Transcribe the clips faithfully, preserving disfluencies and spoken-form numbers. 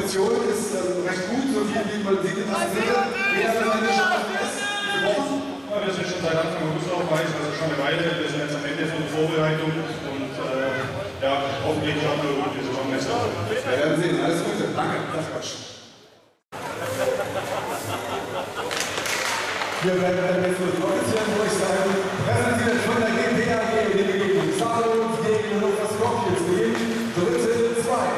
Kondition ist ähm, recht gut, so viel wie man sieht in das Dritte. Wie das am Ende schon ist, diese Woche? Ja, wir sind schon seit Anfang August auf Reis, also schon eine Weile. Wir sind jetzt am Ende von der Vorbereitung und äh, ja, hoffentlich schaffen wir gut die Saison jetzt. Wir werden sehen. Alles Gute. Danke. Das Quatsch. Wir werden dann jetzt nur offiziell durchsagen. Präsentiert von der G P A G gegen Salons gegen Hannover Scorpions gegen Dritte zwei.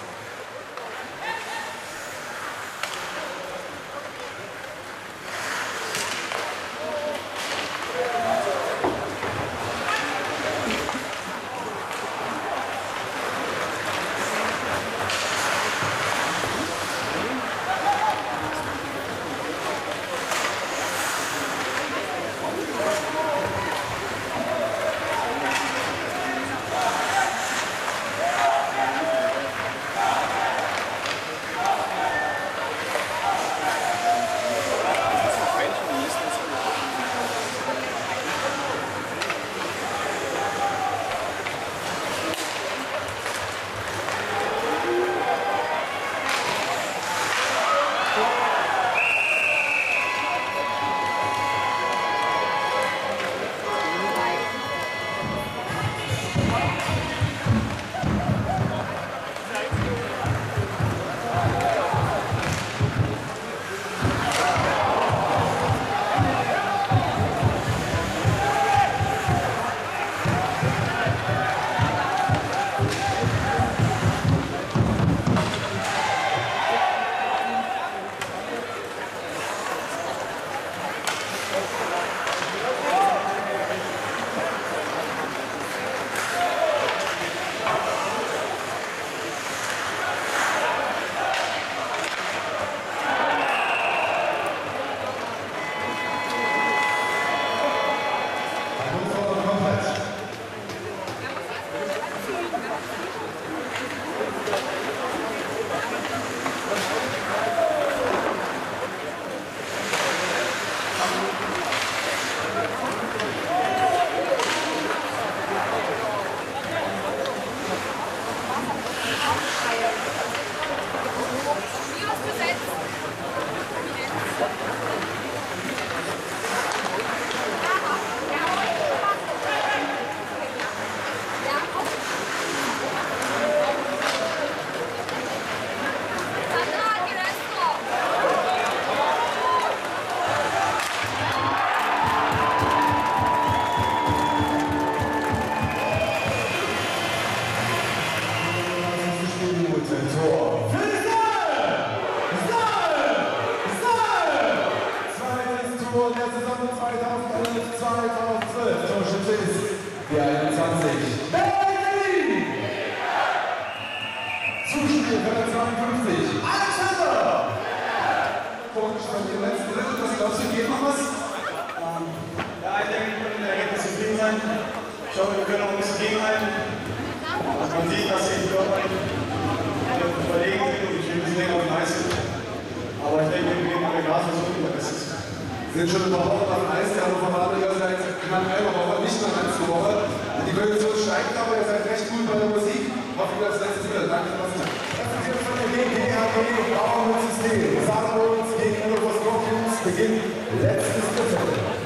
Wir sind schon ein paar Wochen auf dem Eis, der Hannover Adler seit knapp einer Woche, nicht nur eine Woche. Die Kondition steigt, aber ihr seid recht gut bei der Musik. Hoffen wir das letzte wieder. Danke, Sebastian. Das ist jetzt von der G P A G Bauernsystem. Salons gegen Hannover Scorpions. Beginn letztes Drittel.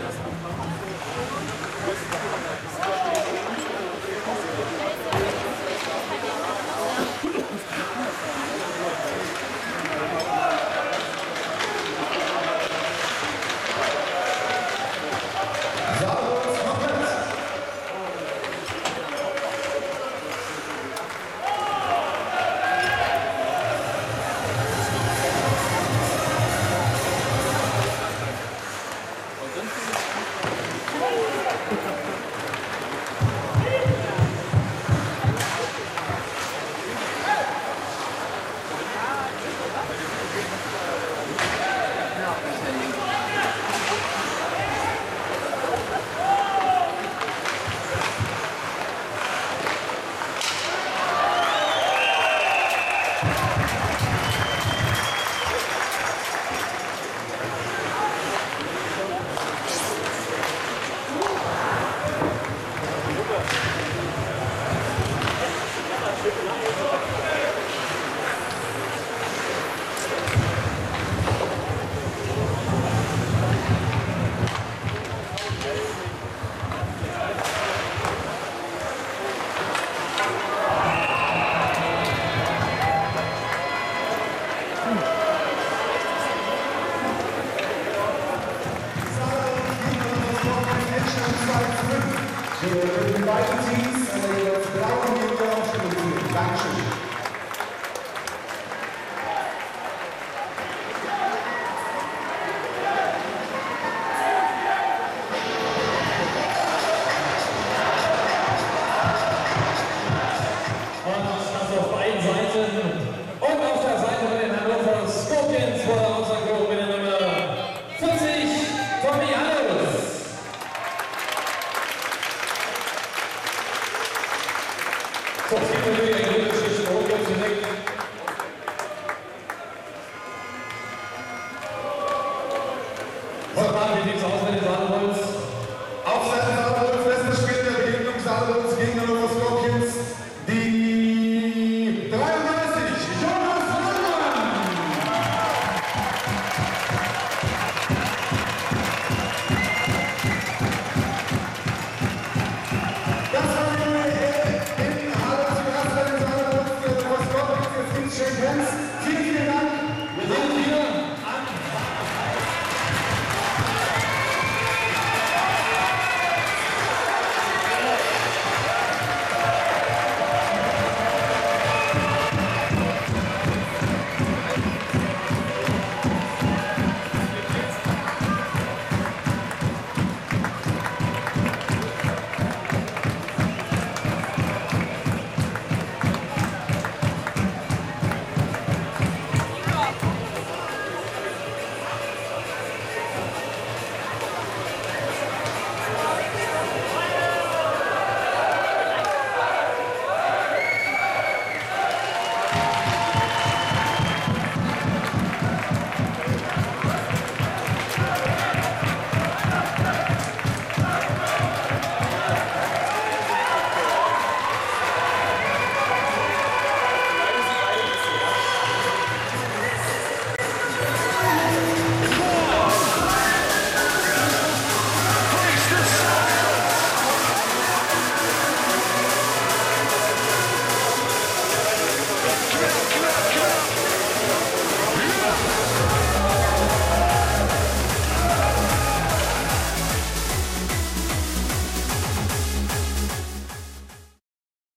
für die beiden Teams